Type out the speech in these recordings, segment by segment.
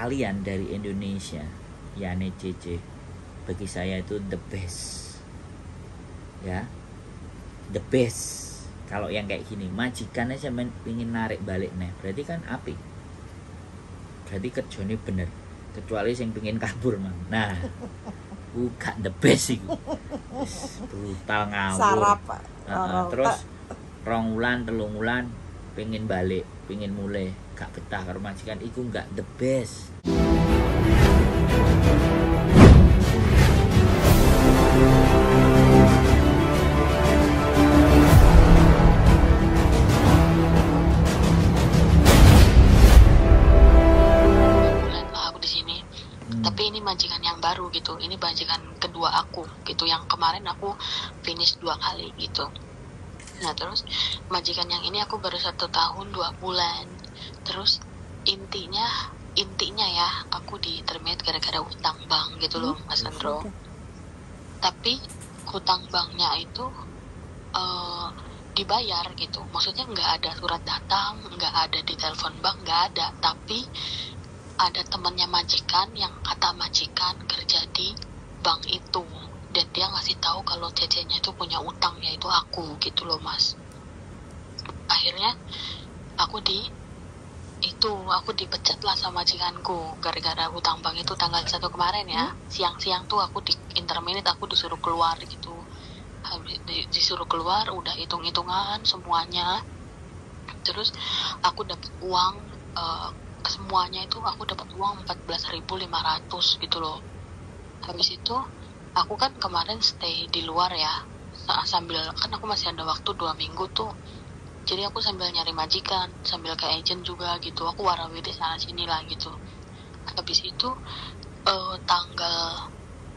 kalian dari Indonesia, Yane CC, bagi saya itu the best. Ya, the best. Kalau yang kayak gini, majikannya sampean ingin narik balik nih, berarti kan apik. Berarti kerjanya bener. Kecuali yang pengen kabur mang. Nah, bukan the best itu. Brutal ngawur. Sarap. Terus 2 wulan 3 wulan pengen balik, pengen mulai, gak betah karo majikan, iku gak the best. Tapi ini majikan yang baru gitu, ini majikan kedua aku gitu, yang kemarin aku finish 2 kali gitu. Nah terus majikan yang ini aku baru 1 tahun 2 bulan. Terus intinya ya aku di-terminate gara-gara hutang bank gitu loh Mas Andro. Tapi hutang banknya itu dibayar gitu, maksudnya nggak ada surat datang, nggak ada di telepon bank, nggak ada. Tapi ada temannya majikan yang kata majikan kerja di bank itu, dan dia ngasih tahu kalau cecenya itu punya utang, yaitu aku gitu loh Mas. Akhirnya aku dipecat lah sama majikanku gara-gara hutang bank itu. Tanggal 1 kemarin ya, siang-siang tuh aku di interminate, aku disuruh keluar gitu. Habis disuruh keluar, udah hitung-hitungan semuanya. Terus aku dapat uang semuanya itu aku dapat uang 14.500 gitu loh. Habis itu aku kan kemarin stay di luar ya, sambil kan aku masih ada waktu 2 minggu tuh, jadi aku sambil nyari majikan, sambil ke agent juga gitu, aku warawiri sana sini lah gitu. Habis itu tanggal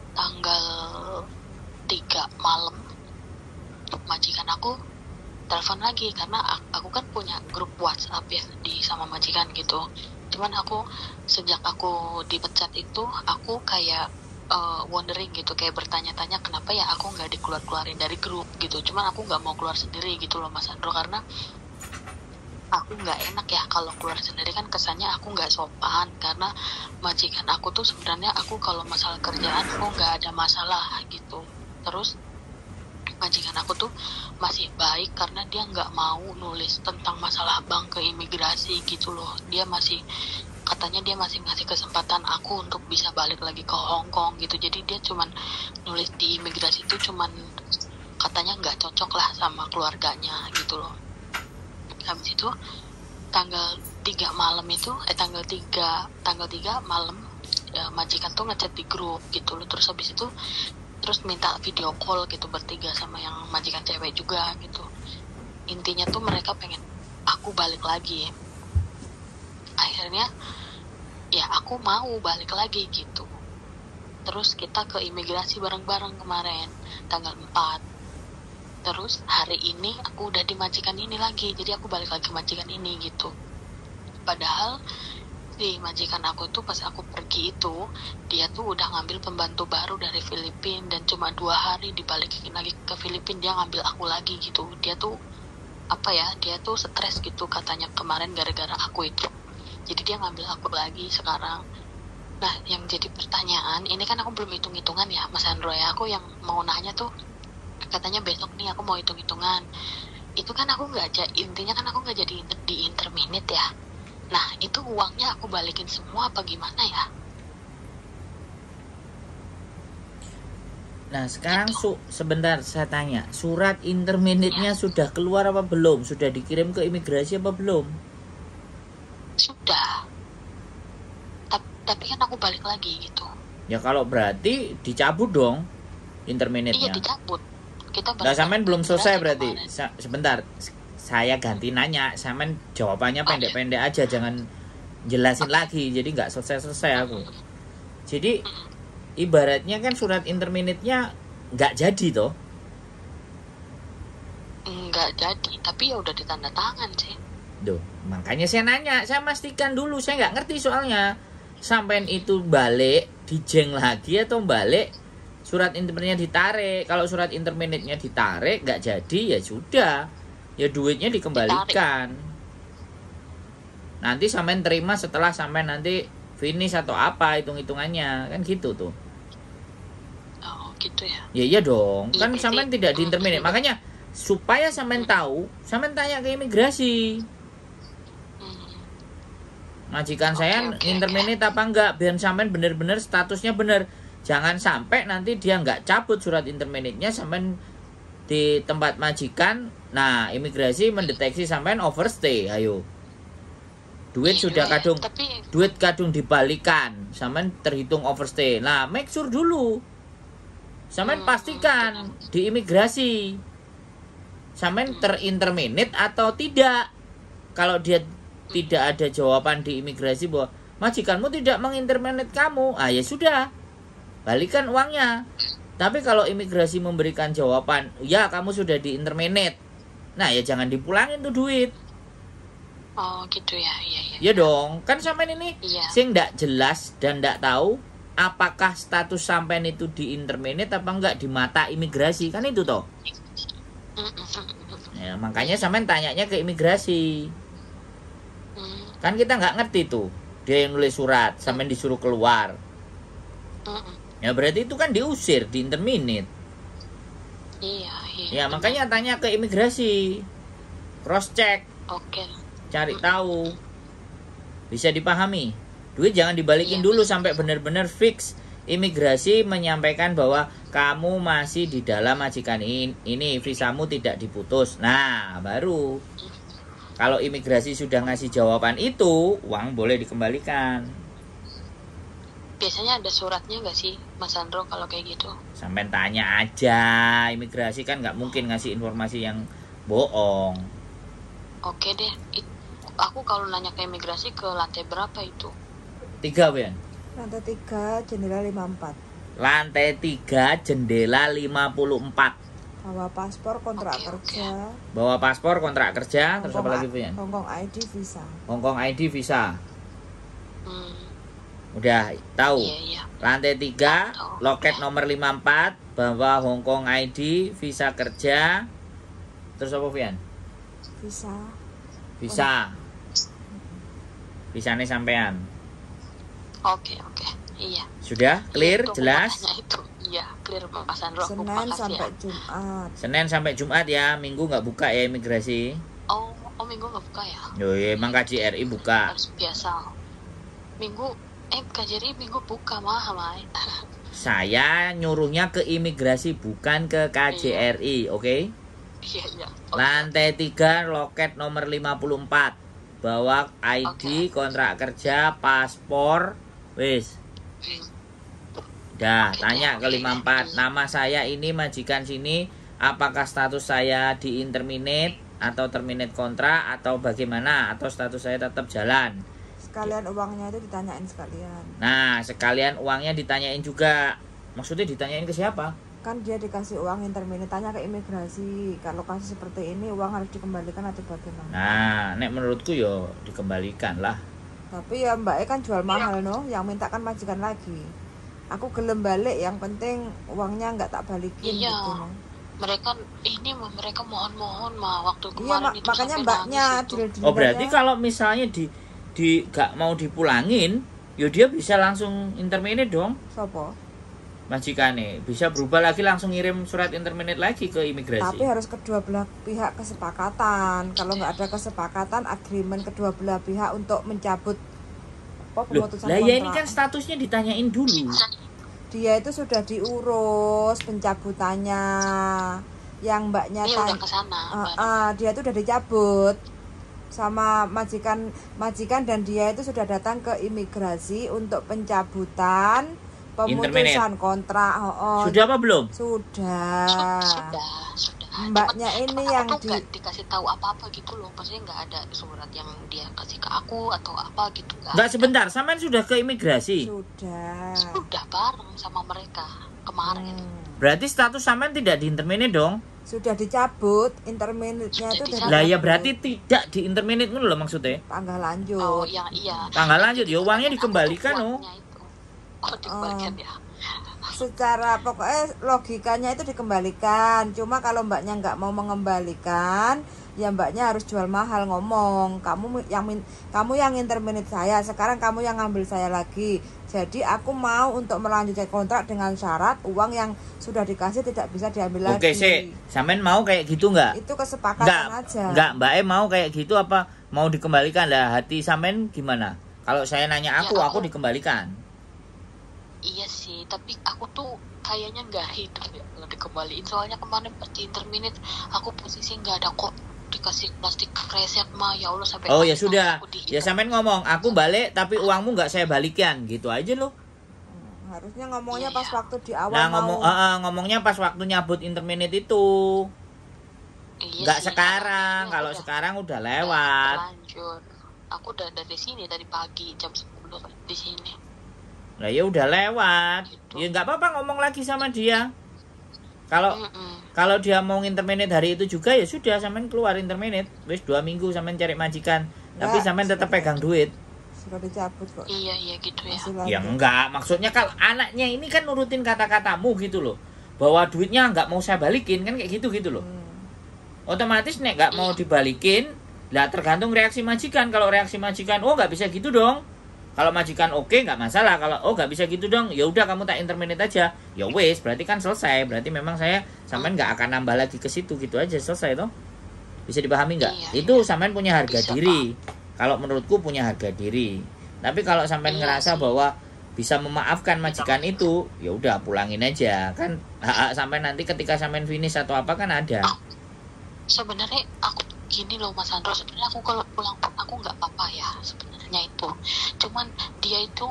3 malam majikan aku telepon lagi, karena aku kan punya grup WhatsApp ya di sama majikan gitu. Cuman aku sejak aku dipecat itu aku kayak wondering gitu, kayak bertanya-tanya kenapa ya aku nggak dikeluarin dari grup gitu. Cuman aku nggak mau keluar sendiri gitu loh Mas Andro, karena aku nggak enak ya kalau keluar sendiri, kan kesannya aku nggak sopan. Karena majikan aku tuh sebenarnya, aku kalau masalah kerjaan aku nggak ada masalah gitu. Terus majikan aku tuh masih baik karena dia nggak mau nulis tentang masalah bank ke imigrasi gitu loh. Dia masih, katanya dia masih ngasih kesempatan aku untuk bisa balik lagi ke Hong Kong gitu. Jadi dia cuman nulis di imigrasi itu cuman katanya nggak cocok lah sama keluarganya gitu loh. Habis itu tanggal 3 malam itu tanggal 3 malam ya, majikan tuh ngechat di grup gitu loh. Terus habis itu minta video call gitu bertiga sama yang majikan cewek juga gitu. Intinya tuh mereka pengen aku balik lagi. Akhirnya ya aku mau balik lagi gitu. Terus kita ke imigrasi bareng-bareng kemarin tanggal 4. Terus hari ini aku udah di majikan ini lagi, jadi aku balik lagi majikan ini gitu. Padahal di majikan aku tuh pas aku pergi itu, dia tuh udah ngambil pembantu baru dari Filipina, dan cuma 2 hari dibalikin lagi ke Filipina, dia ngambil aku lagi gitu. Dia tuh dia tuh stres gitu katanya kemarin gara-gara aku itu. Jadi dia ngambil aku lagi sekarang. Nah yang jadi pertanyaan, ini kan aku belum hitung-hitungan ya Mas Andro ya, aku yang mau nanya tuh katanya besok nih aku mau hitung-hitungan. Itu kan aku intinya kan aku nggak jadi di interminate ya. Nah itu uangnya aku balikin semua apa gimana ya? Nah sekarang sebentar saya tanya, surat interminate-nya sudah keluar apa belum? Sudah dikirim ke imigrasi apa belum? Sudah. Tapi kan aku balik lagi gitu. Ya kalau berarti dicabut dong interminate-nya. Iya dicabut. Nah sampean belum selesai berarti. Sebentar, saya ganti nanya, sampean jawabannya pendek-pendek aja, jangan jelasin lagi, jadi nggak selesai aku. Jadi ibaratnya kan surat interminate-nya nggak jadi toh? Nggak jadi, tapi ya udah ditanda tangan sih. Duh, makanya saya nanya, saya pastikan dulu, saya nggak ngerti soalnya. Sampean itu balik, dijeng lagi atau balik surat interminate-nya ditarik. Kalau surat interminate-nya ditarik nggak jadi ya sudah. Ya duitnya dikembalikan. Nanti sampean terima setelah sampean nanti finish atau apa hitung-hitungannya kan gitu tuh. Oh gitu ya. Ya iya dong, Iya, kan berarti- sampean tidak di interminate. Makanya supaya sampean tahu, sampean tanya ke imigrasi. Hmm. Majikan Oke, saya oke, interminate apa enggak, biar sampean bener-bener statusnya bener. Jangan sampai nanti dia nggak cabut surat interminate-nya sampean di tempat majikan. Nah, imigrasi mendeteksi sampean overstay. Ayo. Duit Iya sudah juga ya. kadung Tapi duit kadung dibalikan, sampean terhitung overstay. Nah, make sure dulu. Sampean pastikan di imigrasi sampean terinterminate atau tidak. Kalau dia tidak ada jawaban di imigrasi bahwa majikanmu tidak menginterminate kamu, ya sudah, balikan uangnya. Tapi kalau imigrasi memberikan jawaban, ya kamu sudah diinterminate, nah ya jangan dipulangin tuh duit. oh gitu ya, iya iya. Ya dong, kan sampean ini Iya. sing ndak jelas dan ndak tahu apakah status sampean itu diinterminate apa enggak di mata imigrasi, kan itu toh. Ya, makanya sampean tanyanya ke imigrasi. Kan kita nggak ngerti tuh, dia yang nulis surat, sampean disuruh keluar. Ya berarti itu kan diusir, diinterminate. Iya iya. Ya makanya tanya ke imigrasi, cross check, Oke. cari tahu, bisa dipahami. Duit jangan dibalikin Iya. dulu sampai benar-benar fix. Imigrasi menyampaikan bahwa kamu masih di dalam majikan ini, visamu tidak diputus. Nah baru kalau imigrasi sudah ngasih jawaban itu, uang boleh dikembalikan. Biasanya ada suratnya nggak sih, Mas Sandro, kalau kayak gitu? Sampai tanya aja, imigrasi kan nggak mungkin ngasih informasi yang bohong. Oke deh. Aku kalau nanya ke imigrasi ke lantai berapa itu? 3 Ben. Lantai 3, jendela 54. Lantai 3, jendela 54. Bawa paspor, kontrak Oke, kerja. Bawa paspor, kontrak kerja, terus apa lagi Ben? Hongkong ID, visa. Hongkong ID, visa. Hmm, Udah tahu. iya iya. Lantai 3, Tahu. loket nomor 54, bawa Hongkong ID, visa kerja. Terus apa Pian? Visa. Visa. Visanya sampean. Oke oke. Iya. Sudah clear, Itu aku jelas? mau tanya itu. Iya, clear Mas Sandro. Aku Senin makasih sampai ya. Jumat. Senin sampai Jumat ya, Minggu nggak buka ya imigrasi. Oh Minggu nggak buka ya? Yo, emang KJRI buka. Harus biasa. Minggu KJRI Minggu buka mah, Mai. Saya nyuruhnya ke imigrasi bukan ke KJRI, oke? Iya iya. Lantai 3, loket nomor 54. Bawa ID, kontrak kerja, paspor, wis. Dah, Oke, tanya oke. ke 54. Nama saya ini majikan sini, apakah status saya di interminate atau terminate kontrak atau bagaimana, atau status saya tetap jalan. Sekalian uangnya itu ditanyain sekalian. Nah, sekalian uangnya ditanyain juga. Maksudnya ditanyain ke siapa? Kan dia dikasih uang interminate, tanya ke imigrasi. Kalau kasus seperti ini uang harus dikembalikan atau bagaimana? Nah, nek menurutku yo dikembalikan lah. Tapi ya mbaknya kan jual mahal no, yang minta kan majikan lagi. Aku gelem balik, yang penting uangnya nggak tak balikin Iya. gitu no. Mereka mohon-mohon mah waktu Iya, kemarin itu makanya sampai mbaknya nangis itu. deal-deal Oh, berarti aja. kalau misalnya di gak mau dipulangin, yo dia bisa langsung interminate dong. Sopo? Majikane bisa berubah lagi, langsung ngirim surat interminate lagi ke Tapi imigrasi. harus kedua belah pihak kesepakatan. Kalau nggak ada kesepakatan, agreement kedua belah pihak untuk mencabut apa Loh, pemutusan lah ya ini kontrak. kan statusnya ditanyain dulu. Dia itu sudah diurus pencabutannya. Yang mbaknya Ini udah ke sana. dia itu udah dicabut sama majikan dan dia itu sudah datang ke imigrasi untuk pencabutan pemutusan kontrak. Sudah apa belum? Sudah. Sudah. Mbaknya ini Cuman yang aku tuh nggak dikasih tahu apa-apa gitu loh. Maksudnya nggak ada surat yang dia kasih ke aku atau apa gitu nggak. Enggak, sebentar, sampean sudah ke imigrasi. Sudah. Sudah bareng sama mereka kemarin. Berarti status sampean tidak di interminate dong? Sudah dicabut, interminate-nya itu udah Lah ya dicabut. berarti tidak di interminate ngono lho maksudnya. Tanggal lanjut. Oh yang iya. Tanggal lanjut ya uangnya dikembalikan oh. Uangnya itu. Oh dikembalikan ya. Secara pokoknya logikanya itu dikembalikan. Cuma kalau mbaknya nggak mau mengembalikan, ya mbaknya harus jual mahal, ngomong kamu yang interminate saya, sekarang kamu yang ngambil saya lagi, jadi aku mau untuk melanjutkan kontrak dengan syarat uang yang sudah dikasih tidak bisa diambil lagi. Oke sih, sampean mau kayak gitu nggak? Itu kesepakatan aja. Enggak, Mbak mau kayak gitu apa mau dikembalikan lah? Hati sampean gimana? Kalau saya nanya aku dikembalikan. Iya sih, tapi aku tuh kayaknya nggak hidup ya kalau dikembaliin. Soalnya kemarin pas di interminate aku posisi nggak ada kok, dikasih plastik kresek mah, ya Allah sampai. Oh ya sudah, ya sampean ngomong aku balik tapi uangmu nggak saya balikan, gitu aja loh. Harusnya ngomongnya pas waktu di awal. Nah ngomongnya pas waktu nyabut interminate itu. Nggak sekarang, kalau sekarang udah lewat. Terlanjur. Aku udah dari sini dari pagi jam 10 di sini. Nah ya udah lewat, gitu. Ya nggak apa-apa ngomong lagi sama dia. Kalau dia mau interminate hari itu juga ya sudah, sampean keluar interminate. Wis 2 minggu sampean cari majikan, tapi sampean tetap pegang duit. Sudah dicabut kok. Iya gitu ya. Ya enggak, maksudnya kalau anaknya ini kan nurutin kata-katamu gitu loh. Bahwa duitnya nggak mau saya balikin kan kayak gitu loh. Otomatis nek nggak mau dibalikin, lah tergantung reaksi majikan. Kalau reaksi majikan, oh nggak bisa gitu dong. Kalau majikan oke nggak masalah. Kalau nggak bisa gitu dong, ya udah kamu tak interminate aja. Ya wes, berarti kan selesai. Berarti memang saya sampean nggak akan nambah lagi ke situ, gitu aja selesai toh. Bisa dipahami nggak? Iya, itu sampean punya harga bisa, diri. Kalau menurutku punya harga diri. Tapi kalau sampean ngerasa bahwa bisa memaafkan majikan itu, ya udah pulangin aja. Kan sampai nanti ketika sampean finish atau apa kan ada. Sebenarnya aku gini loh Mas Andro, sebenarnya aku kalau pulang aku nggak apa-apa ya sebenarnya itu. Cuman dia itu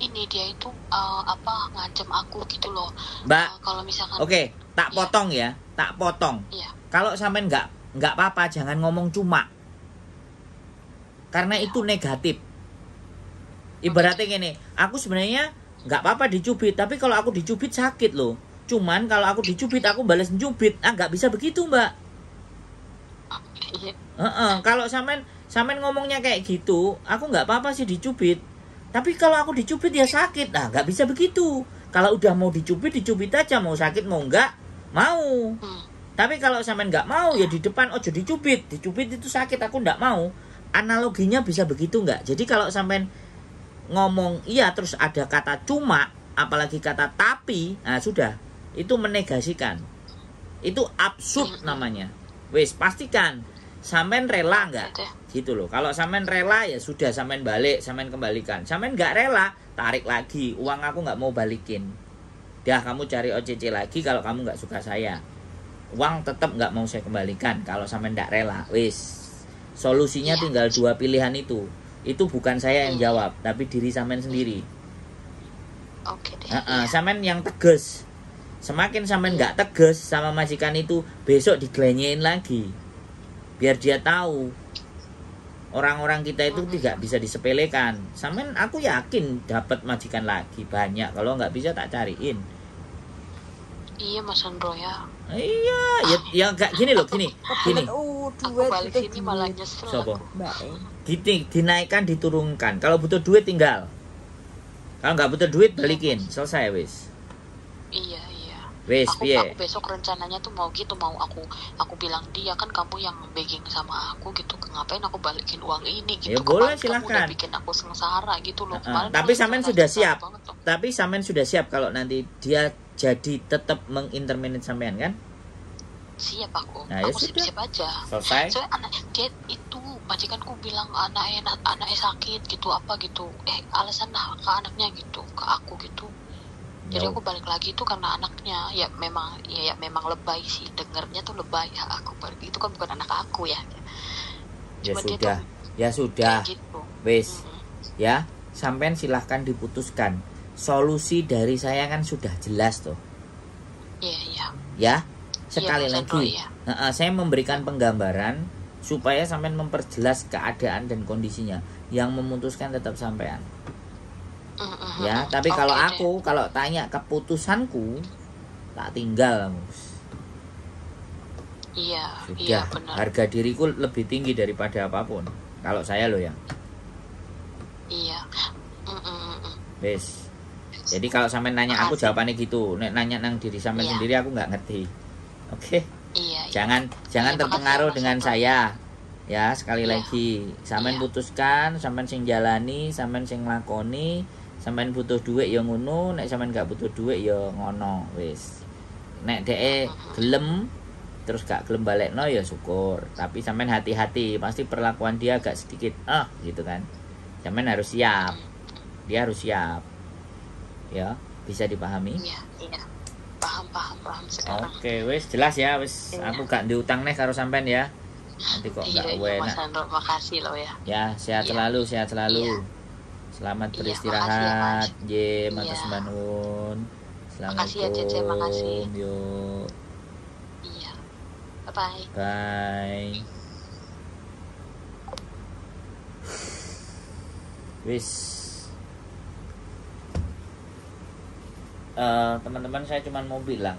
ngancem aku gitu loh. Mbak, kalau misalkan tak potong ya, tak potong. Iya. Kalau sampean nggak apa-apa, jangan ngomong cuma. Karena itu negatif. Ibaratnya gini, aku sebenarnya nggak apa-apa dicubit, tapi kalau aku dicubit sakit loh. Cuman kalau aku dicubit aku balas mencubit, nggak bisa begitu Mbak. Kalau sampean ngomongnya kayak gitu, aku nggak apa-apa sih dicubit. Tapi kalau aku dicubit ya sakit, nggak bisa begitu. Kalau udah mau dicubit aja, mau sakit mau nggak mau. Tapi kalau sampean nggak mau ya di depan ojo dicubit itu sakit, aku nggak mau. Analoginya bisa begitu nggak? Jadi kalau sampean ngomong iya terus ada kata cuma, apalagi kata tapi, nah sudah, itu menegasikan. Itu absurd namanya. Wes pastikan sampean rela nggak? Gitu loh. Kalau sampean rela ya sudah, sampean balik, sampean kembalikan. Sampean nggak rela, tarik lagi. Uang aku nggak mau balikin. Dah kamu cari OCC lagi kalau kamu nggak suka saya. Uang tetap nggak mau saya kembalikan kalau sampean nggak rela. Wes. Solusinya tinggal 2 pilihan itu. Itu bukan saya yang jawab, tapi diri sampean sendiri. Oke deh. Sampean yang tegas. Semakin sampean nggak tegas sama majikan itu, besok diglenyein lagi. Biar dia tahu orang-orang kita itu tidak bisa disepelekan. Sampean aku yakin dapat majikan lagi banyak. Kalau nggak bisa tak cariin. Iya Mas Andro ya. Iya, ya gak gini loh, gini. Aku balik sini malah nyesel. Sopo? Gini, dinaikkan, diturunkan. Kalau butuh duit tinggal. Kalau nggak butuh duit balikin, selesai wis. Iya. Wis, aku besok rencananya tuh mau aku bilang dia kan kamu yang begging sama aku gitu, ngapain aku balikin uang ini gitu. Ya boleh, silahkan. Udah bikin aku sengsara gitu loh. Tapi sampean sudah siap. Tapi sampean sudah siap kalau nanti dia jadi tetap menginterminate sampean kan? Siap aku. Nah, aku siap aja. Selesai. Soalnya dia itu majikanku bilang anaknya sakit gitu apa gitu. Alasan ke anaknya gitu, ke aku gitu. Jadi aku balik lagi itu karena anaknya ya memang lebay sih, dengernya tuh lebay ya, aku balik itu kan bukan anak aku ya. Ya sudah gitu. Wes ya, sampean silahkan diputuskan. Solusi dari saya kan sudah jelas tuh. Iya. Ya sekali lagi saya memberikan Hmm. penggambaran supaya sampean memperjelas keadaan dan kondisinya. Yang memutuskan tetap sampean. Ya, tapi kalau kalau tanya keputusanku, tak tinggal, Mus. Iya, Sudah, iya benar. harga diriku lebih tinggi daripada apapun. Kalau saya loh ya. Iya. Wes. Jadi kalau sampean nanya aku jawabannya gitu. Nek nanya nang diri sampean sendiri aku nggak ngerti. Oke? Iya. jangan Makasih terpengaruh ya, dengan Mas. saya. Ya, sekali Iya. lagi, sampean Iya. putuskan, sampean sing jalani, sampean sing nglakoni, sampean butuh duit ya ngono, nek sampean gak butuh duit ya ngono, wis. Nek dhek gelem terus gak gelem balekno ya syukur, tapi sampean hati-hati, pasti perlakuan dia agak sedikit gitu kan. Sampean harus siap. Dia harus siap. Ya, bisa dipahami? Iya, iya. Paham sekarang. Oke, wis jelas ya, wis Iya. aku gak diutang nih karo sampean ya. Nanti kok Iya, gak Mas enak. Andro, makasih loh ya. Ya, sehat Iya. selalu, sehat selalu. Iya. Selamat Iya, beristirahat. makasih ya, Mas. Jem, Iya. atas sembah nuwun. Makasih ya, Cece, makasih. Assalamualaikum. Yuk. Iya. Bye-bye. Bye. Wis. Teman-teman, saya cuma mau bilang,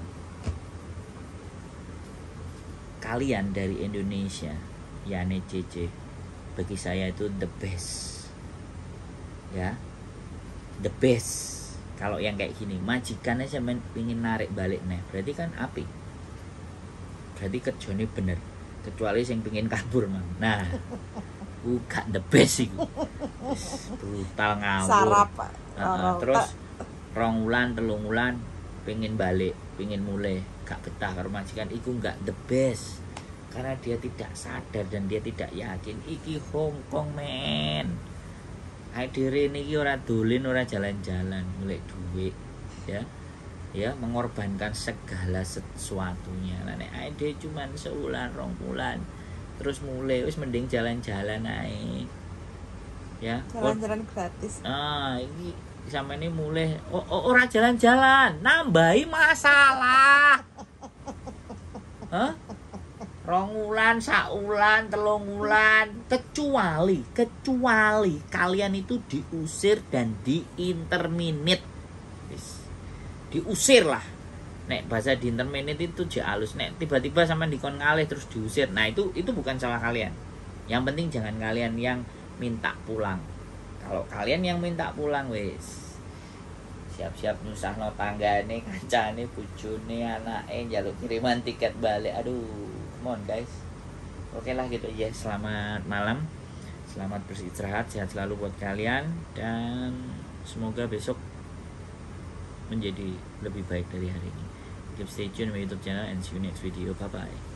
kalian dari Indonesia, Yane Cece, bagi saya itu the best. Ya, the best. Kalau yang kayak gini, majikannya saya pingin narik balik nih, berarti kan api. Berarti kerjanya bener. Kecuali yang pingin kabur mang. Nah, bukan the best itu. Brutal ngawur. Sarap. Terus rong wulan, telung wulan pengen balik, pengen mulai, gak betah karo majikan, iku gak the best. Karena dia tidak sadar dan dia tidak yakin iki Hongkong men. Ae dhewe niki ora dolen, ora jalan-jalan, golek duit, ya. Ya, mengorbankan segala sesuatunya. Lah nek ae dhewe cuman seulan, rong wulan terus mulai, wis mending jalan-jalan ae. Ya. Jalan-jalan gratis. Ini sampe ini mulai ora jalan-jalan, nambahi masalah. Hah? Rong wulan, sak wulan, telung wulan, kecuali kalian itu diusir dan diinterminate. Diusir lah. Nek bahasa diinterminate itu je halus. Nek tiba-tiba sampean dikon ngalih terus diusir. Nah, itu bukan salah kalian. Yang penting jangan kalian yang minta pulang. Kalau kalian yang minta pulang, wis siap-siap nyusahno tanggane, kancane, bojone, anake njaluk kiriman tiket balik. Aduh, come on guys. Oke lah gitu ya. Selamat malam. Selamat beristirahat, sehat selalu buat kalian dan semoga besok menjadi lebih baik dari hari ini. Keep stay tune my YouTube channel and see you next video. Bye bye.